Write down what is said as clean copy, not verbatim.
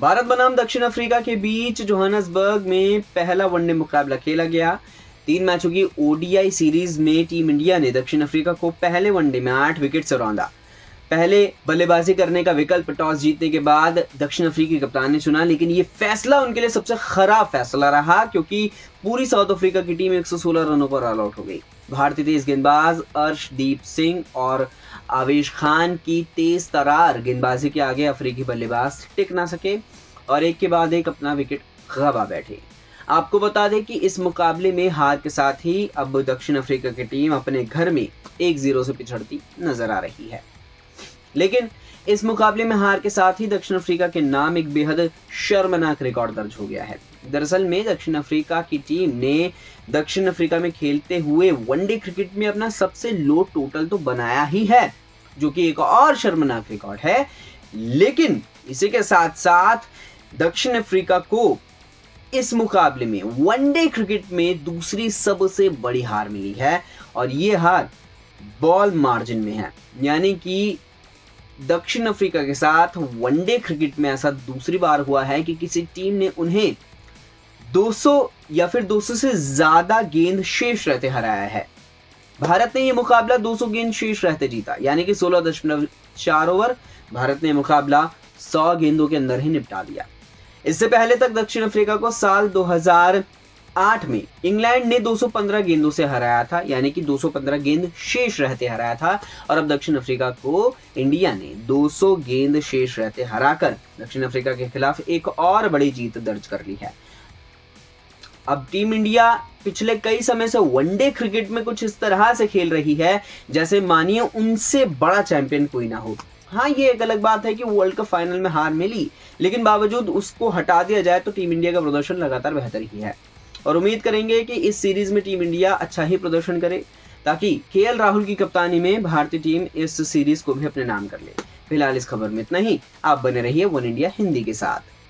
भारत बनाम दक्षिण अफ्रीका के बीच जोहान्सबर्ग में पहला वनडे मुकाबला खेला गया। 3 मैचों की ओडीआई सीरीज में टीम इंडिया ने दक्षिण अफ्रीका को पहले वनडे में 8 विकेट से रौंदा। पहले बल्लेबाजी करने का विकल्प टॉस जीतने के बाद दक्षिण अफ्रीकी कप्तान ने चुना, लेकिन ये फैसला उनके लिए सबसे खराब फैसला रहा क्योंकि पूरी साउथ अफ्रीका की टीम 116 रनों पर ऑल आउट हो गई। भारतीय तेज गेंदबाज अर्शदीप सिंह और आवेश खान की तेज तरार गेंदबाजी के आगे अफ्रीकी बल्लेबाज टिक ना सके और एक के बाद एक अपना विकेट गंवा बैठे। आपको बता दें कि इस मुकाबले में हार के साथ ही अब दक्षिण अफ्रीका की टीम अपने घर में 1-0 से पिछड़ती नजर आ रही है। लेकिन इस मुकाबले में हार के साथ ही दक्षिण अफ्रीका के नाम एक बेहद शर्मनाक रिकॉर्ड दर्ज हो गया है। दरअसल में दक्षिण अफ्रीका की टीम ने दक्षिण अफ्रीका में खेलते हुए वनडे क्रिकेट में अपना सबसे लो टोटल तो बनाया ही है, जो कि एक और शर्मनाक रिकॉर्ड है। लेकिन इसी के साथ साथ दक्षिण अफ्रीका को इस मुकाबले में वनडे क्रिकेट में दूसरी सबसे बड़ी हार मिली है और ये हार बॉल मार्जिन में है। यानी कि दक्षिण अफ्रीका के साथ वनडे क्रिकेट में ऐसा दूसरी बार हुआ है कि किसी टीम ने उन्हें 200 या फिर 200 से ज्यादा गेंद शेष रहते हराया है। भारत ने यह मुकाबला 200 गेंद शेष रहते जीता, यानी कि 16.4 ओवर। भारत ने मुकाबला 100 गेंदों के अंदर ही निपटा दिया। इससे पहले तक दक्षिण अफ्रीका को साल 2008 में इंग्लैंड ने 215 गेंदों से हराया था, यानी कि 215 गेंद शेष रहते हराया था। और अब दक्षिण अफ्रीका को इंडिया ने 200 गेंद शेष रहते हराकर दक्षिण अफ्रीका के खिलाफ एक और बड़ी जीत दर्ज कर ली है। अब टीम इंडिया पिछले कई समय से वनडे क्रिकेट में कुछ इस तरह से खेल रही है जैसे मानिए उनसे बड़ा चैंपियन कोई ना हो। हाँ, ये एक अलग बात है कि वर्ल्ड कप फाइनल में हार मिली, लेकिन बावजूद उसको हटा दिया जाए तो टीम इंडिया का प्रदर्शन लगातार बेहतर ही है। और उम्मीद करेंगे कि इस सीरीज में टीम इंडिया अच्छा ही प्रदर्शन करे ताकि केएल राहुल की कप्तानी में भारतीय टीम इस सीरीज को भी अपने नाम कर ले। फिलहाल इस खबर में इतना ही। आप बने रहिए वन इंडिया हिंदी के साथ।